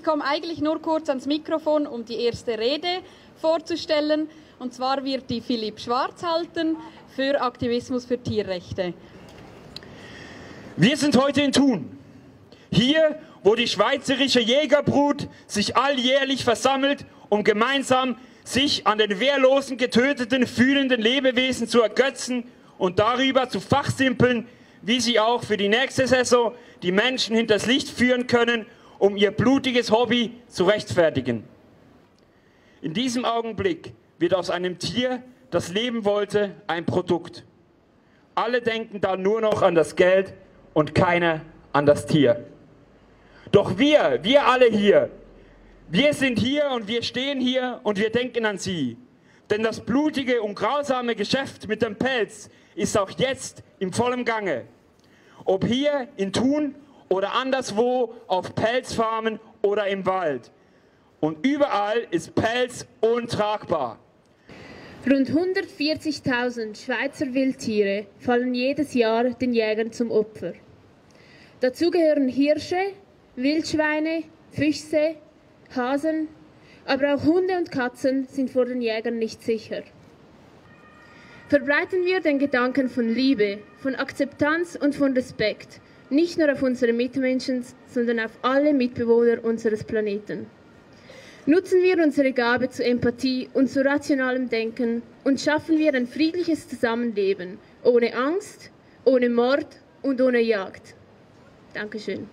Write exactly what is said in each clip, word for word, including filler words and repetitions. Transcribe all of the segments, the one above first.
Ich komme eigentlich nur kurz ans Mikrofon, um die erste Rede vorzustellen. Und zwar wird die Philipp Schwarz halten für Aktivismus für Tierrechte. Wir sind heute in Thun. Hier, wo die schweizerische Jägerbrut sich alljährlich versammelt, um gemeinsam sich an den wehrlosen, getöteten, fühlenden Lebewesen zu ergötzen und darüber zu fachsimpeln, wie sie auch für die nächste Saison die Menschen hinters Licht führen können, um ihr blutiges Hobby zu rechtfertigen. In diesem Augenblick wird aus einem Tier, das leben wollte, ein Produkt. Alle denken dann nur noch an das Geld und keiner an das Tier. Doch wir, wir alle hier, wir sind hier und wir stehen hier und wir denken an Sie. Denn das blutige und grausame Geschäft mit dem Pelz ist auch jetzt im vollen Gange. Ob hier in Thun oder anderswo auf Pelzfarmen oder im Wald. Und überall ist Pelz untragbar. Rund hundertvierzigtausend Schweizer Wildtiere fallen jedes Jahr den Jägern zum Opfer. Dazu gehören Hirsche, Wildschweine, Füchse, Hasen, aber auch Hunde und Katzen sind vor den Jägern nicht sicher. Verbreiten wir den Gedanken von Liebe, von Akzeptanz und von Respekt, nicht nur auf unsere Mitmenschen, sondern auf alle Mitbewohner unseres Planeten. Nutzen wir unsere Gabe zu Empathie und zu rationalem Denken und schaffen wir ein friedliches Zusammenleben, ohne Angst, ohne Mord und ohne Jagd. Dankeschön.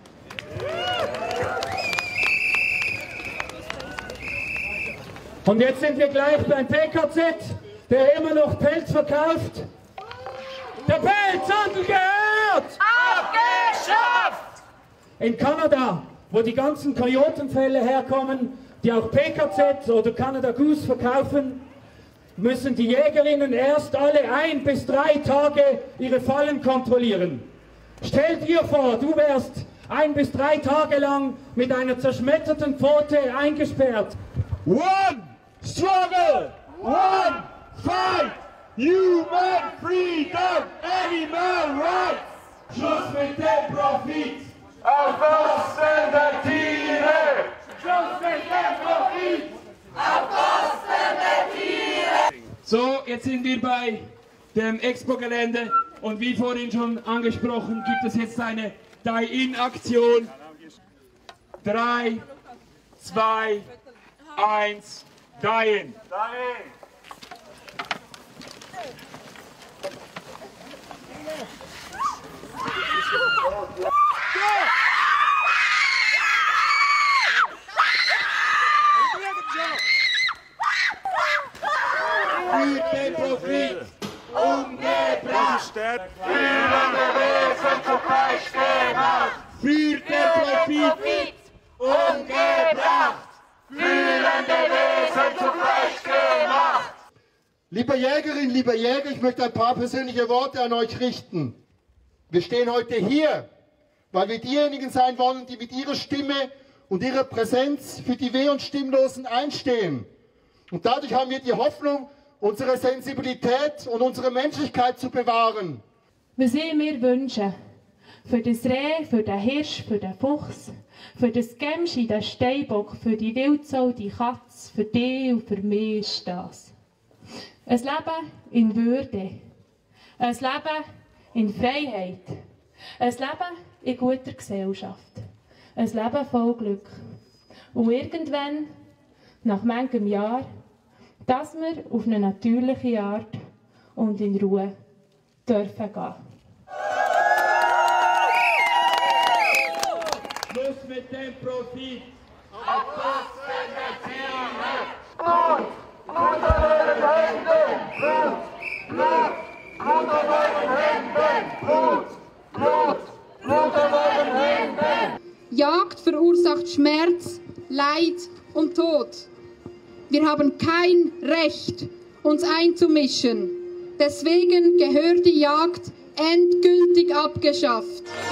Und jetzt sind wir gleich beim P K Z, der immer noch Pelz verkauft. Der Pelzhandel gehört abgeschafft! In Kanada, wo die ganzen Kojotenfälle herkommen, die auch P K Z oder Canada Goose verkaufen, müssen die Jägerinnen erst alle ein bis drei Tage ihre Fallen kontrollieren. Stell dir vor, du wärst ein bis drei Tage lang mit einer zerschmetterten Pfote eingesperrt. One struggle, one fight, human freedom, animal rights. Schluss mit dem Profit, auf Kosten der Tiere. Schluss mit dem Profit, auf Kosten der Tiere. So, jetzt sind wir bei dem Expo-Gelände und wie vorhin schon angesprochen, gibt es jetzt eine Die-In-Aktion. Drei, zwei, eins, Die-In. Für den Profit, umgebracht, führende Wesen zu Fleisch gemacht. Für den Profit, umgebracht, führende Wesen zu Fleisch gemacht. Liebe Jägerin, lieber Jäger, ich möchte ein paar persönliche Worte an euch richten. Wir stehen heute hier, weil wir diejenigen sein wollen, die mit ihrer Stimme und ihrer Präsenz für die Weh- und Stimmlosen einstehen. Und dadurch haben wir die Hoffnung, unsere Sensibilität und unsere Menschlichkeit zu bewahren. Was ich mir wünsche, für das Reh, für den Hirsch, für den Fuchs, für das Gämschi, den Steinbock, für die Wildsau, die Katze, für dich und für mich ist das. Ein Leben in Würde, ein Leben in Freiheit, ein Leben in guter Gesellschaft, ein Leben voll Glück. Und irgendwann, nach manchem Jahr, dass wir auf eine natürliche Art und in Ruhe dürfen gehen. Schluss mit dem Profit, auf Kosten der Tiere. Blut, Blut an euren Händen, Blut, Blut, Blut an euren Händen, Blut, Blut, Blut an euren Händen. Jagd verursacht Schmerz, Leid und Tod. Wir haben kein Recht, uns einzumischen. Deswegen gehört die Jagd endgültig abgeschafft.